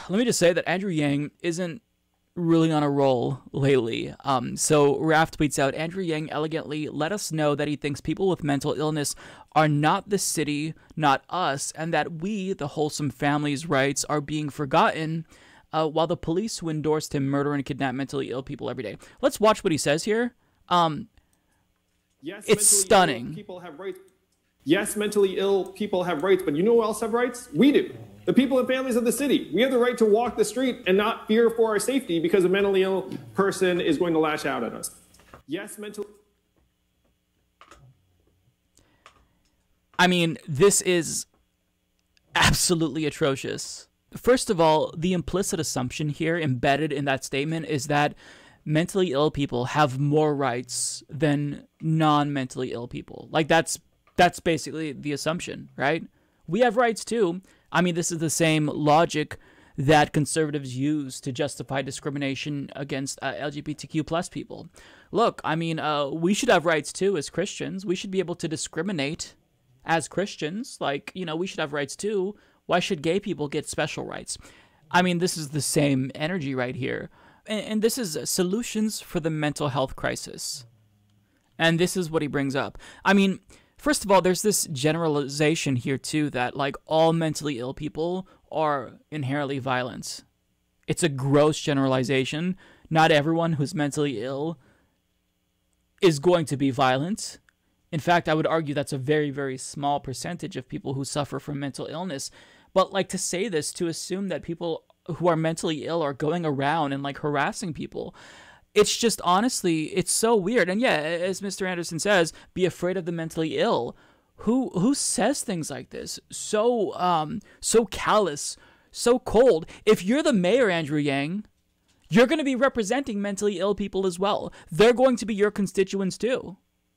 let me just say that Andrew Yang isn't really on a roll lately. So Raft tweets out, Andrew Yang elegantly let us know that he thinks people with mental illness are not the city, not us, and that we, the wholesome family's rights, are being forgotten, while the police who endorsed him murder and kidnap mentally ill people every day. Let's watch what he says here. Yes, it's stunning. People have rights. Yes, mentally ill people have rights, but you know who else have rights? We do. The people and families of the city. We have the right to walk the street and not fear for our safety because a mentally ill person is going to lash out at us. Yes, I mean, this is absolutely atrocious. First of all, the implicit assumption here embedded in that statement is that mentally ill people have more rights than non-mentally ill people. Like, that's basically the assumption, right? We have rights too. I mean, this is the same logic that conservatives use to justify discrimination against LGBTQ plus people. Look, I mean, we should have rights too as Christians. We should be able to discriminate as Christians. Like, you know, we should have rights too. Why should gay people get special rights? I mean, this is the same energy right here. And this is solutions for the mental health crisis. And this is what he brings up. I mean, first of all, there's this generalization here too that like all mentally ill people are inherently violent. It's a gross generalization. Not everyone who's mentally ill is going to be violent. In fact, I would argue that's a very, very small percentage of people who suffer from mental illness. But like to say this, to assume that people who are mentally ill are going around and like harassing people, it's just, honestly, it's so weird. And yeah, as Mr. Anderson says, be afraid of the mentally ill. Who says things like this? So callous, so cold. If you're the mayor, Andrew Yang, you're going to be representing mentally ill people as well. They're going to be your constituents too.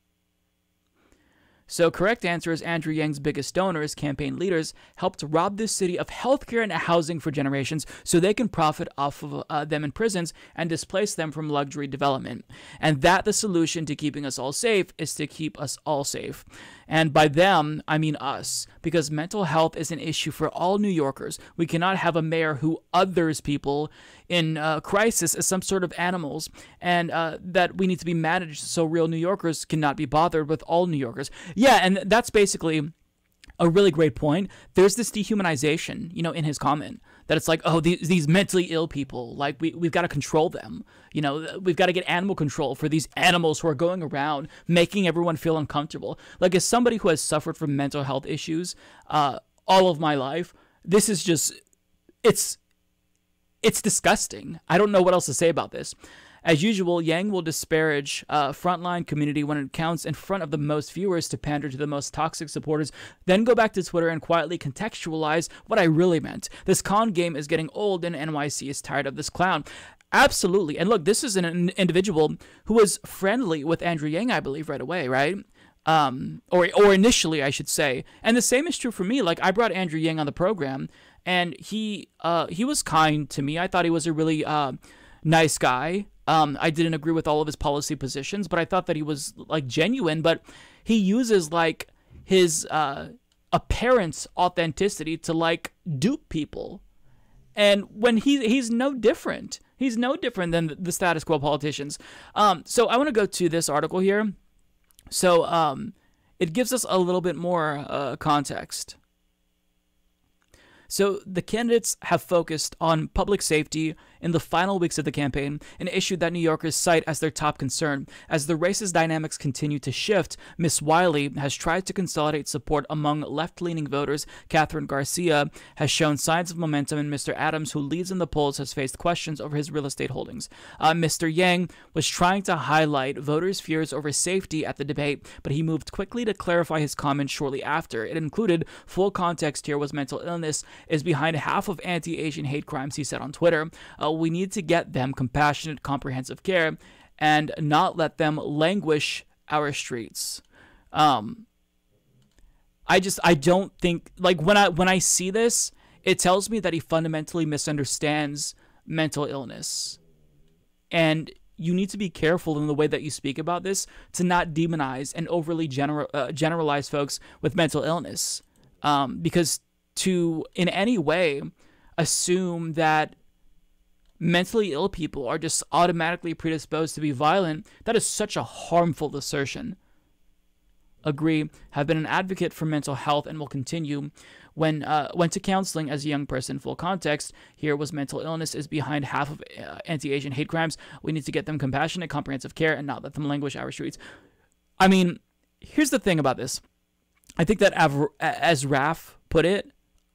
So correct answer is Andrew Yang's biggest donors, campaign leaders, helped rob this city of healthcare and housing for generations so they can profit off of them in prisons and displace them from luxury development. And that the solution to keeping us all safe is to keep us all safe. And by them, I mean us, because mental health is an issue for all New Yorkers. We cannot have a mayor who others people in crisis as some sort of animals, and that we need to be managed so real New Yorkers cannot be bothered with all New Yorkers. Yeah, and that's basically a really great point. There's this dehumanization, you know, in his comment, that it's like, oh, these mentally ill people, like we've got to control them. You know, we've got to get animal control for these animals who are going around making everyone feel uncomfortable. Like, as somebody who has suffered from mental health issues all of my life, this is just, it's disgusting. I don't know what else to say about this. As usual, Yang will disparage frontline community when it counts in front of the most viewers to pander to the most toxic supporters, then go back to Twitter and quietly contextualize what I really meant. This con game is getting old and NYC is tired of this clown. Absolutely. And look, this is an individual who was friendly with Andrew Yang, I believe, right away, right? Or initially, I should say. And the same is true for me. Like, I brought Andrew Yang on the program, and he was kind to me. I thought he was a really nice guy. I didn't agree with all of his policy positions, but I thought that he was like genuine. But he uses like his apparent authenticity to like dupe people, and when he's no different. He's no different than the status quo politicians. So I want to go to this article here. So it gives us a little bit more context. So the candidates have focused on public safety in the final weeks of the campaign, an issue that New Yorkers cite as their top concern. As the racist dynamics continue to shift, Ms. Wiley has tried to consolidate support among left-leaning voters. Catherine Garcia has shown signs of momentum, and Mr. Adams, who leads in the polls, has faced questions over his real estate holdings. Mr. Yang was trying to highlight voters' fears over safety at the debate, but he moved quickly to clarify his comments shortly after. It included, full context here was mental illness is behind half of anti-Asian hate crimes, he said on Twitter. We need to get them compassionate, comprehensive care and not let them languish our streets. I don't think, like, when I see this, it tells me that he fundamentally misunderstands mental illness. And you need to be careful in the way that you speak about this to not demonize and overly generalize folks with mental illness. Because to, in any way, assume that mentally ill people are just automatically predisposed to be violent. That is such a harmful assertion. Agree. Have been an advocate for mental health and will continue. Went to counseling as a young person. Full context here was mental illness is behind half of anti-Asian hate crimes. We need to get them compassionate, comprehensive care and not let them languish our streets. I mean, here's the thing about this. I think that as Raf put it,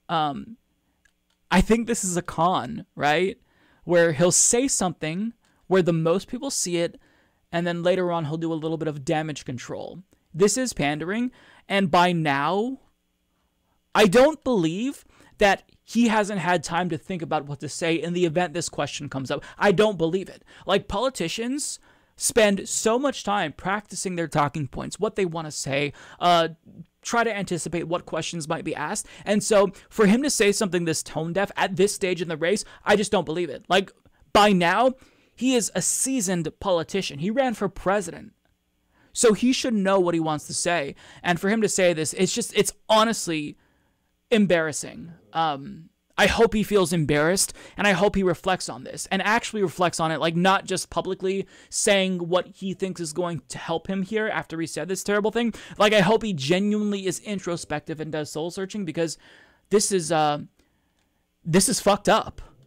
I think this is a con, right? Where he'll say something where the most people see it, and then later on he'll do a little bit of damage control. This is pandering, and by now, I don't believe that he hasn't had time to think about what to say in the event this question comes up. I don't believe it. Like, politicians spend so much time practicing their talking points, what they want to say, try to anticipate what questions might be asked. And so for him to say something this tone deaf at this stage in the race, I just don't believe it. Like, by now, he is a seasoned politician. He ran for president. So he should know what he wants to say. And for him to say this, it's honestly embarrassing. I hope he feels embarrassed, and I hope he reflects on this and actually reflects on it, like not just publicly saying what he thinks is going to help him here after he said this terrible thing. Like, I hope he genuinely is introspective and does soul searching, because this is fucked up.